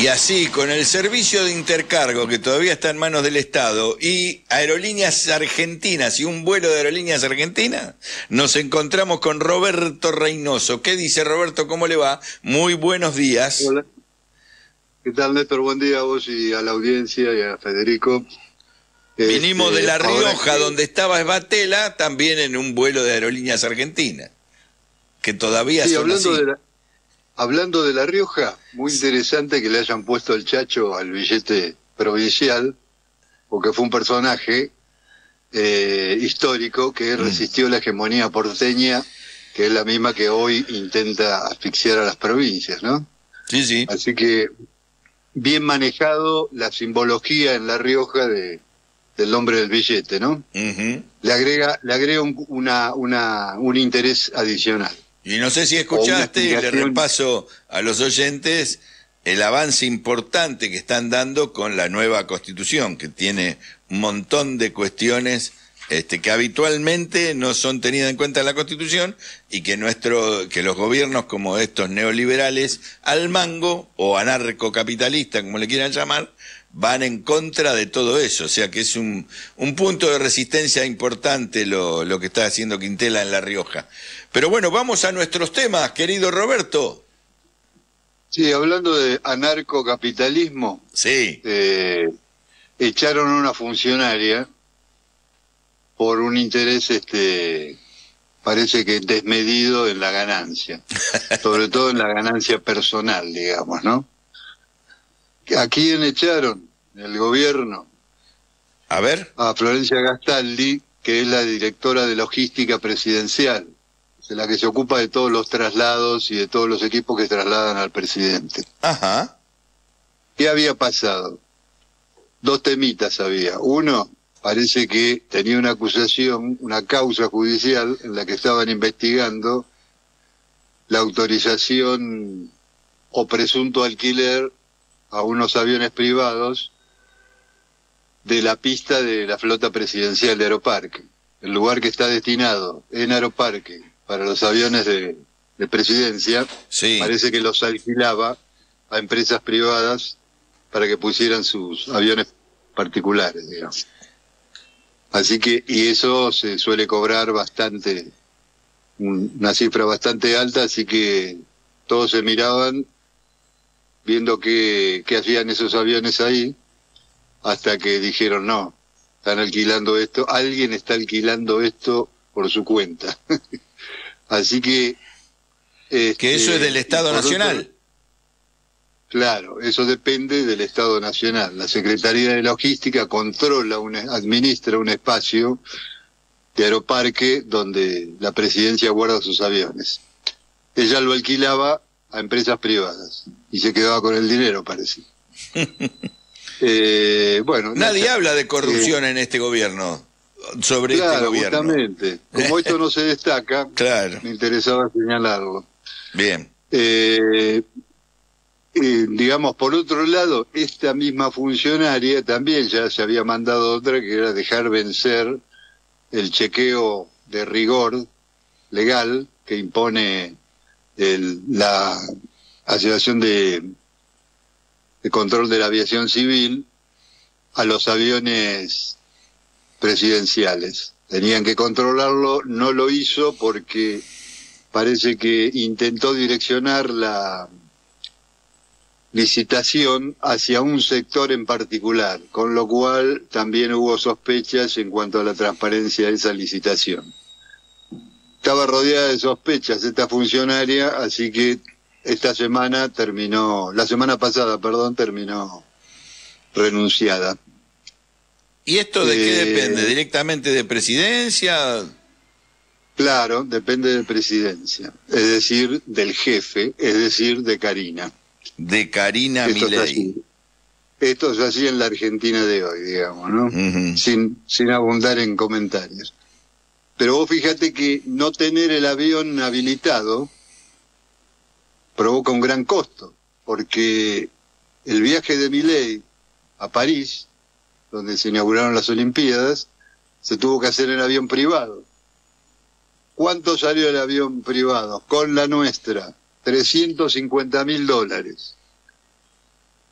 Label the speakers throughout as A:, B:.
A: Y así, con el servicio de intercargo que todavía está en manos del Estado y Aerolíneas Argentinas y un vuelo de Aerolíneas Argentinas, nos encontramos con Roberto Reynoso. ¿Qué dice Roberto? ¿Cómo le va? Muy buenos días.
B: Hola. ¿Qué tal, Néstor? Buen día a vos y a la audiencia y a Federico.
A: Vinimos de La Rioja,
B: que...
A: donde estaba Esbatela, también en un vuelo de Aerolíneas Argentinas, que todavía
B: sí,
A: son así.
B: Hablando de La Rioja, muy interesante que le hayan puesto el Chacho al billete provincial, porque fue un personaje histórico que resistió la hegemonía porteña, que es la misma que hoy intenta asfixiar a las provincias, ¿no?
A: Sí, sí.
B: Así que bien manejado la simbología en La Rioja del nombre del billete, ¿no? Le agrega un interés adicional.
A: Y no sé si escuchaste, y le repaso a los oyentes el avance importante que están dando con la nueva Constitución, que tiene un montón de cuestiones que habitualmente no son tenidas en cuenta en la Constitución y que los gobiernos como estos neoliberales al mango o anarcocapitalistas, como le quieran llamar, van en contra de todo eso. O sea que es un punto de resistencia importante lo que está haciendo Quintela en La Rioja. Pero bueno, vamos a nuestros temas, querido Roberto.
B: Sí, hablando de anarcocapitalismo,
A: sí,
B: echaron a una funcionaria por un interés, parece que desmedido en la ganancia, sobre todo en la ganancia personal, digamos, ¿no? ¿A quién echaron? El gobierno.
A: A ver.
B: A Florencia Gastaldi, que es la directora de logística presidencial, la que se ocupa de todos los traslados y de todos los equipos que trasladan al presidente.
A: Ajá.
B: ¿Qué había pasado? Dos temitas había. Uno, parece que tenía una acusación, una causa judicial en la que estaban investigando la autorización o presunto alquiler a unos aviones privados de la pista de la flota presidencial de Aeroparque. El lugar que está destinado en Aeroparque para los aviones de presidencia,
A: sí,
B: parece que los alquilaba a empresas privadas para que pusieran sus aviones particulares, digamos. Así que, y eso se suele cobrar bastante, una cifra bastante alta, así que todos se miraban viendo qué hacían esos aviones ahí, hasta que dijeron, no, están alquilando esto, alguien está alquilando esto por su cuenta. Así que...
A: que eso es del Estado Nacional.
B: Claro, eso depende del Estado Nacional. La Secretaría de Logística controla, administra un espacio de Aeroparque donde la presidencia guarda sus aviones. Ella lo alquilaba a empresas privadas y se quedaba con el dinero, parece. Bueno,
A: nadie habla de corrupción en este gobierno, sobre este gobierno.
B: Justamente. Como esto no se destaca,
A: claro,
B: me interesaba señalarlo.
A: Bien.
B: Digamos, por otro lado, esta misma funcionaria también ya se había mandado otra, que era dejar vencer el chequeo de rigor legal que impone la Asociación de Control de la Aviación Civil a los aviones presidenciales. Tenían que controlarlo, no lo hizo porque parece que intentó direccionar la licitación hacia un sector en particular, con lo cual también hubo sospechas en cuanto a la transparencia de esa licitación. Estaba rodeada de sospechas esta funcionaria, así que la semana pasada, terminó renunciada.
A: ¿Y esto de qué depende? ¿Directamente de presidencia?
B: Claro, depende de presidencia, es decir, del jefe, es decir, de Karina.
A: De Karina Milei.
B: Esto es así en la Argentina de hoy, digamos, ¿no? Sin abundar en comentarios. Pero vos fíjate que no tener el avión habilitado provoca un gran costo, porque el viaje de Milei a París, donde se inauguraron las Olimpiadas, se tuvo que hacer en avión privado. ¿Cuánto salió el avión privado? Con la nuestra, $350.000.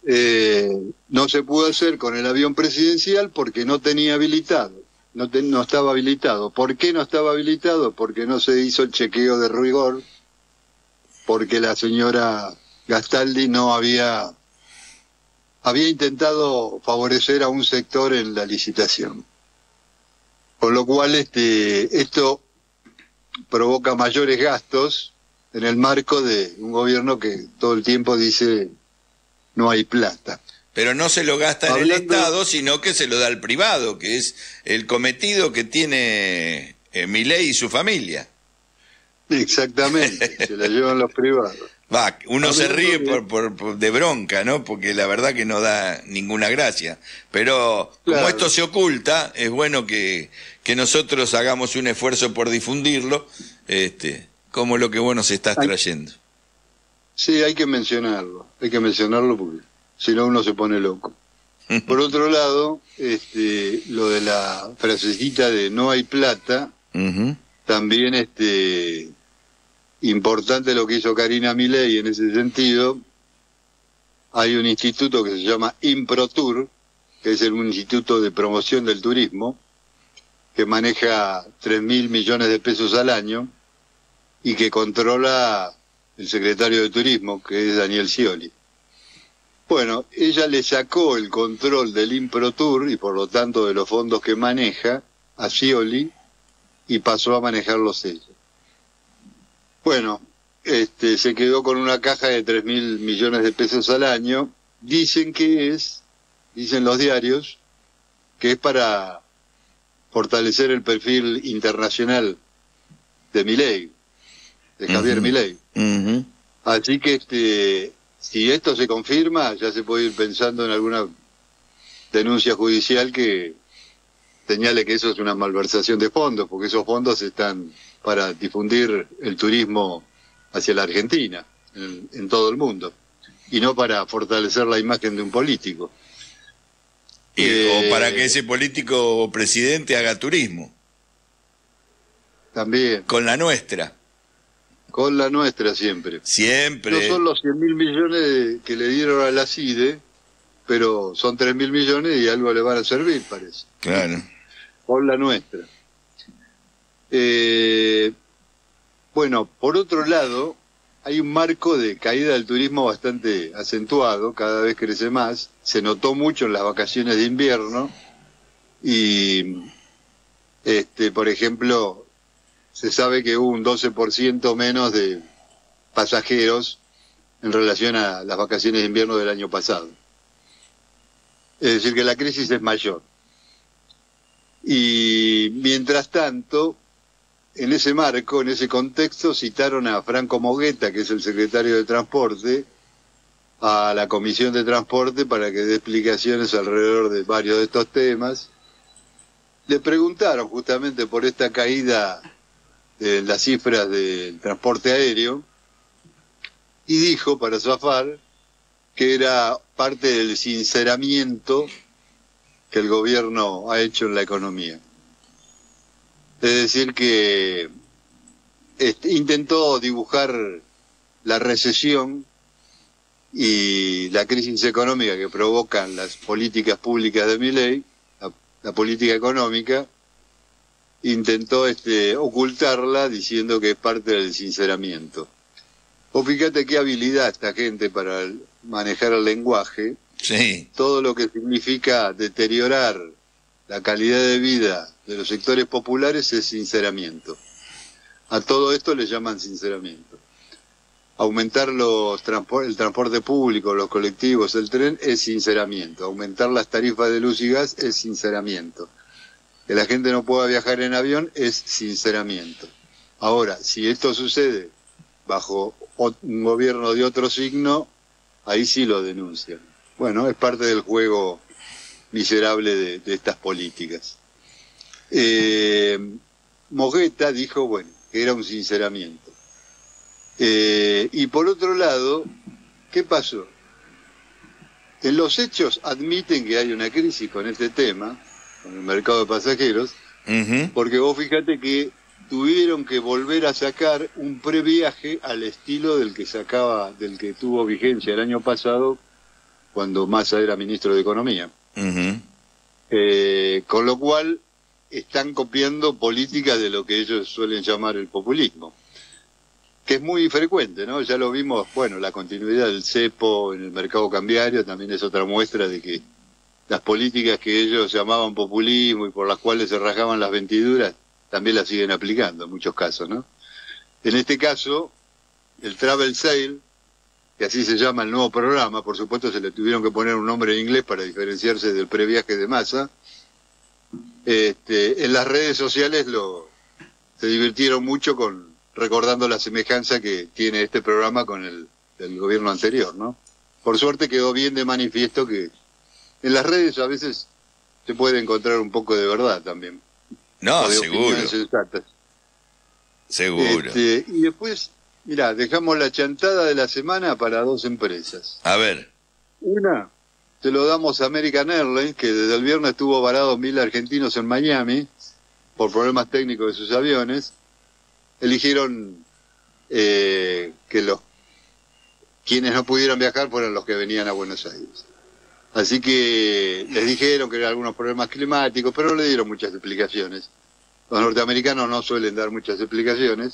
B: no se pudo hacer con el avión presidencial porque no tenía habilitado, no estaba habilitado. ¿Por qué no estaba habilitado? Porque no se hizo el chequeo de rigor, porque la señora Gastaldi no había intentado favorecer a un sector en la licitación. Con lo cual esto provoca mayores gastos en el marco de un gobierno que todo el tiempo dice no hay plata.
A: Pero no se lo gasta en el Estado, sino que se lo da al privado, que es el cometido que tiene Milei y su familia.
B: Exactamente, se la llevan los privados.
A: Uno se ríe de bronca, ¿no? Porque la verdad que no da ninguna gracia. Pero como esto se oculta, es bueno que nosotros hagamos un esfuerzo por difundirlo, como lo que vos nos estás trayendo.
B: Sí, hay que mencionarlo porque si no uno se pone loco. Por otro lado, lo de la frasecita de no hay plata, también importante lo que hizo Karina Milei en ese sentido. Hay un instituto que se llama Improtur, que es un instituto de promoción del turismo, que maneja 3.000 millones de pesos al año y que controla el secretario de Turismo, que es Daniel Scioli. Bueno, ella le sacó el control del Improtur y por lo tanto de los fondos que maneja a Scioli y pasó a manejarlos ella. Bueno, se quedó con una caja de 3.000 millones de pesos al año. Dicen los diarios, que es para fortalecer el perfil internacional de Milei, de Javier Milei. Así que si esto se confirma, ya se puede ir pensando en alguna denuncia judicial que señale que eso es una malversación de fondos, porque esos fondos están para difundir el turismo hacia la Argentina, en todo el mundo, y no para fortalecer la imagen de un político.
A: O para que ese político o presidente haga turismo.
B: También.
A: Con la nuestra.
B: Con la nuestra siempre.
A: Siempre.
B: No son los 100.000 millones que le dieron a la CIDE, pero son 3.000 millones y algo le van a servir, parece.
A: Claro.
B: Con la nuestra. Bueno, por otro lado, hay un marco de caída del turismo bastante acentuado, cada vez crece más, se notó mucho en las vacaciones de invierno y, por ejemplo, se sabe que hubo un 12% menos de pasajeros en relación a las vacaciones de invierno del año pasado. Es decir, que la crisis es mayor. Y mientras tanto, en ese marco, en ese contexto, citaron a Franco Mogueta, que es el secretario de Transporte, a la Comisión de Transporte para que dé explicaciones alrededor de varios de estos temas. Le preguntaron justamente por esta caída de las cifras del transporte aéreo y dijo, para zafar, que era parte del sinceramiento que el gobierno ha hecho en la economía. Es decir, que intentó dibujar la recesión y la crisis económica que provocan las políticas públicas de Milei, la política económica, intentó ocultarla diciendo que es parte del sinceramiento. O fíjate qué habilidad esta gente para manejar el lenguaje.
A: Sí.
B: Todo lo que significa deteriorar la calidad de vida de los sectores populares es sinceramiento. A todo esto le llaman sinceramiento. Aumentar el transporte público, los colectivos, el tren es sinceramiento. Aumentar las tarifas de luz y gas es sinceramiento. Que la gente no pueda viajar en avión es sinceramiento. Ahora, si esto sucede bajo un gobierno de otro signo, ahí sí lo denuncian. Bueno, es parte del juego miserable de estas políticas. Mogueta dijo, bueno, que era un sinceramiento. Y por otro lado, ¿qué pasó? En los hechos admiten que hay una crisis con este tema, con el mercado de pasajeros, porque vos fíjate que tuvieron que volver a sacar un previaje al estilo del que tuvo vigencia el año pasado cuando Massa era ministro de Economía. Con lo cual están copiando políticas de lo que ellos suelen llamar el populismo, que es muy frecuente, ¿no? Ya lo vimos, bueno, la continuidad del cepo en el mercado cambiario también es otra muestra de que las políticas que ellos llamaban populismo y por las cuales se rasgaban las vestiduras, también las siguen aplicando en muchos casos, ¿no? En este caso, el Travel Sale, que así se llama el nuevo programa, por supuesto se le tuvieron que poner un nombre en inglés para diferenciarse del previaje de Massa, en las redes sociales se divirtieron mucho recordando la semejanza que tiene este programa con el gobierno anterior, ¿no? Por suerte quedó bien de manifiesto que en las redes a veces se puede encontrar un poco de verdad también.
A: No, seguro. Seguro.
B: Y después, mirá, dejamos la chantada de la semana para dos empresas.
A: A ver.
B: Una, se lo damos a American Airlines, que desde el viernes estuvo varado 1.000 argentinos en Miami por problemas técnicos de sus aviones. Eligieron que quienes no pudieron viajar fueran los que venían a Buenos Aires. Así que les dijeron que eran algunos problemas climáticos, pero no le dieron muchas explicaciones. Los norteamericanos no suelen dar muchas explicaciones,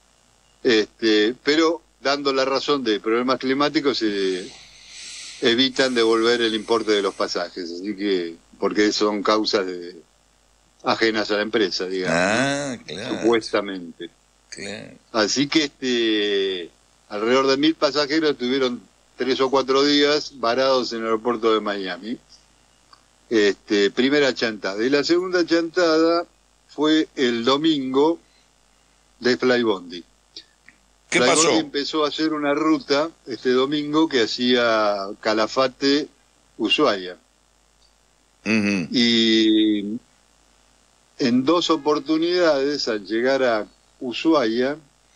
B: pero dando la razón de problemas climáticos se evitan devolver el importe de los pasajes, así que porque son causas ajenas a la empresa, digamos,
A: claro.
B: Supuestamente.
A: Claro.
B: Así que alrededor de 1.000 pasajeros estuvieron 3 o 4 días varados en el aeropuerto de Miami. Primera chantada. Y la segunda chantada fue el domingo de Flybondi.
A: ¿Qué pasó?
B: Flybondi empezó a hacer una ruta este domingo que hacía Calafate-Ushuaia. Y en 2 oportunidades, al llegar a Ushuaia,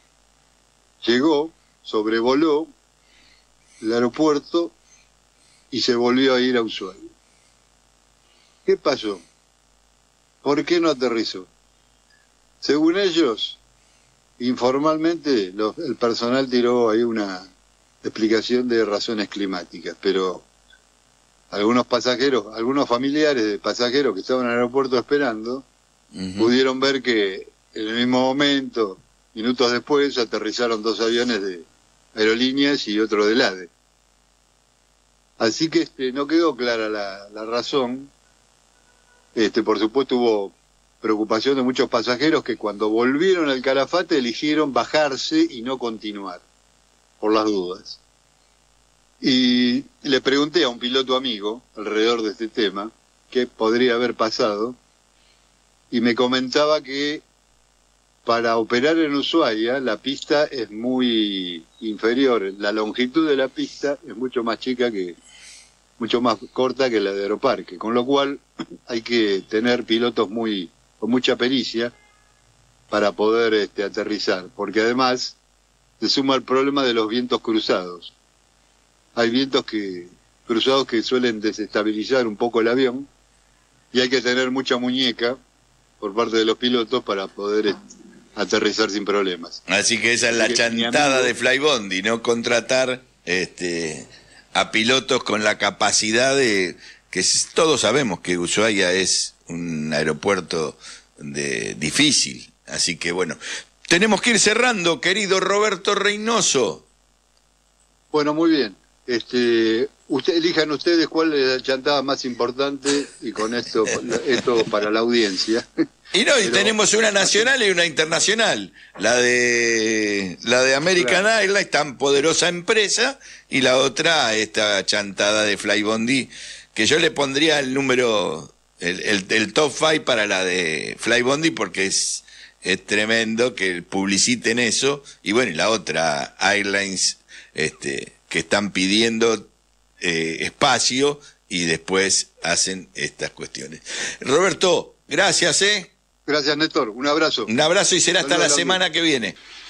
B: sobrevoló el aeropuerto y se volvió a ir a Ushuaia. ¿Qué pasó? ¿Por qué no aterrizó? Según ellos, informalmente, el personal tiró ahí una explicación de razones climáticas, pero algunos familiares de pasajeros que estaban en el aeropuerto esperando, pudieron ver que en el mismo momento, minutos después, aterrizaron 2 aviones de aerolíneas y otro del ADE. Así que no quedó clara la razón. Por supuesto hubo preocupación de muchos pasajeros que cuando volvieron al Calafate eligieron bajarse y no continuar, por las dudas. Y le pregunté a un piloto amigo alrededor de este tema qué podría haber pasado, y me comentaba que para operar en Ushuaia la pista es muy inferior, la longitud de la pista es mucho más corta que la de Aeroparque, con lo cual hay que tener pilotos con mucha pericia para poder aterrizar, porque además se suma el problema de los vientos cruzados. Hay vientos cruzados que suelen desestabilizar un poco el avión y hay que tener mucha muñeca por parte de los pilotos para poder aterrizar sin problemas.
A: Así que esa es la chantada de Flybondi, no contratar a pilotos con la capacidad que todos sabemos que Ushuaia es un aeropuerto difícil. Así que bueno, tenemos que ir cerrando, querido Roberto Reynoso.
B: Bueno, muy bien. Elijan ustedes cuál es la chantada más importante y con esto para la audiencia.
A: Y tenemos una nacional y una internacional. La de American Airlines, tan poderosa empresa, y la otra, esta chantada de Flybondi, que yo le pondría el número, el top 5 para la de Flybondi, porque es tremendo que publiciten eso. Y bueno, y la otra, Airlines, que están pidiendo espacio y después hacen estas cuestiones. Roberto, gracias,
B: Gracias, Néstor. Un abrazo.
A: Un abrazo y será hasta la semana que viene.